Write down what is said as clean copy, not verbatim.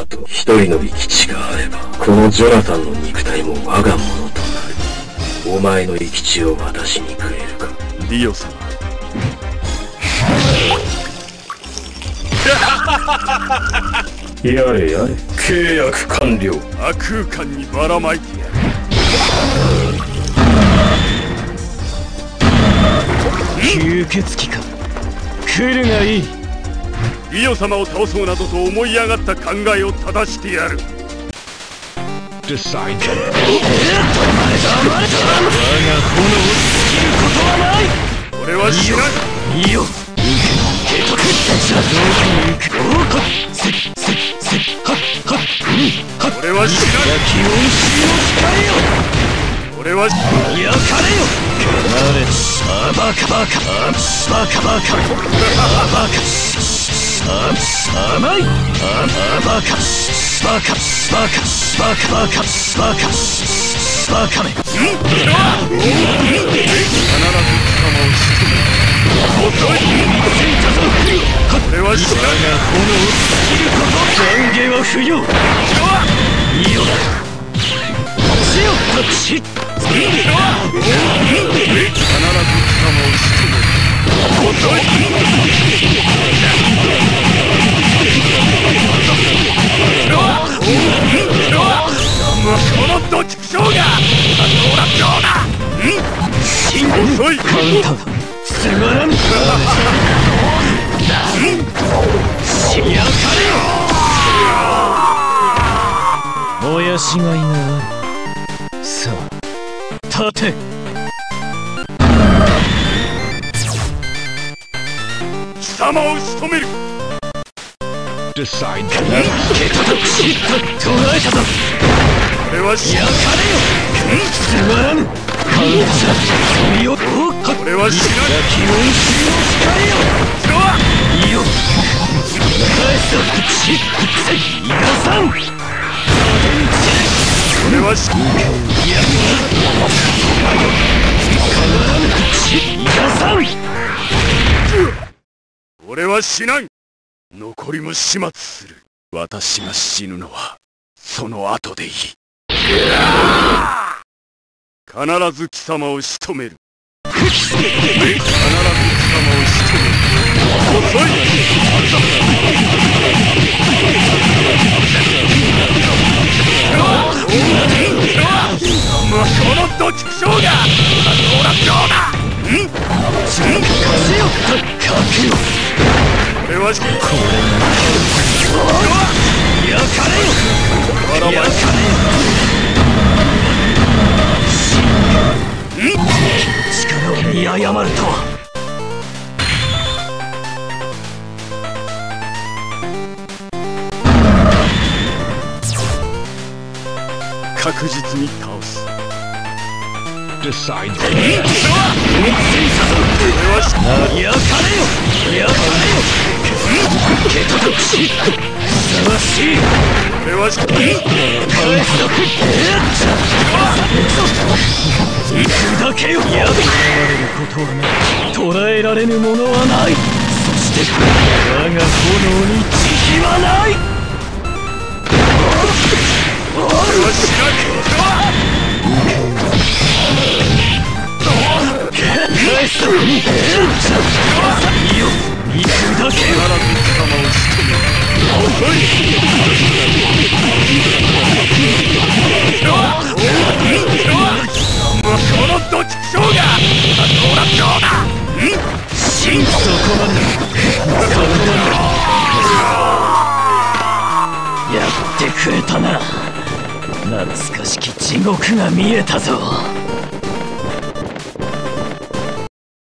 あと一人の生き血があれば、このジョナサンの肉体も我が物となる。お前の生き血を私にくれるか。 ディオ様。 やれやれ、契約完了。 亜空間にばらまいてやる。 吸血鬼か。来るがいい。 ディオ様を倒そうなどと思い上がった考えを正してやる。 Decide. 我が炎を尽きることはない。 俺は知らん。 いいよ。警告。邪道に行く。 俺は知らん。 焼き恩師を使えよ。 俺は焼かれよ。バカバカバカバカバカ甘いバカバカバカバカバカバカバカめ。必ず貴様を仕留める。遅い。俺は知らん。我が炎を尽きること。懺悔は不要。いいよ。強くし必ず貴様を仕留める。遅い。このどちくしょうがどうだどうだ。遅い。カウンターつまらん。しやかれよ。もやしがいがある。さあ立て。貴様を仕留める。Decide. 捕らえたぞ。これは焼かれよ。つまらぬ。カウンター。これは知らん。焼き恩師を使えよ。いいよ。返すぞ。いがさん。これは知らん。いがさん。 俺は死なん。残りも始末する。私が死ぬのはその後でいい。必ず貴様を仕留める。必ず貴様を仕留める。遅い。このどちくしょうがどうだどうだ。これはこれ焼かれよ。焼かれよ。力を見誤るとは。確実に倒す。Decide. 焼かれよ。焼かれよ。ふさわしい。これは返すぞ。行くだけよ。やめられることはない。捕らえられぬものはない。そして我が炎に慈悲はない。俺は知らん。返すぞ。いいよ。行くだけ。必ず貴様を仕留める。遅い。このどちくしょうがどうだどうだ。そこまで。やってくれたな。懐かしき地獄が見えたぞ。